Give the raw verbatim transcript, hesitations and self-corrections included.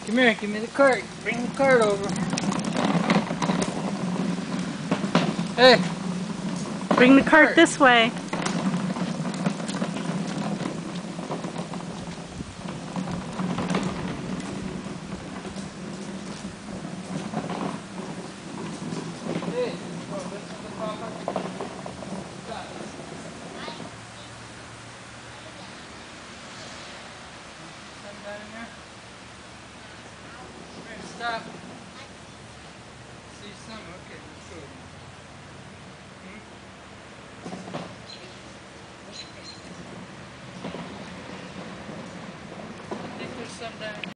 Come here, give me the cart. Bring the cart over. Hey! Bring the cart this way. Hey! Oh, this is the papa. Stop. Something down in there? Come here, stop. See some? Okay, let's go.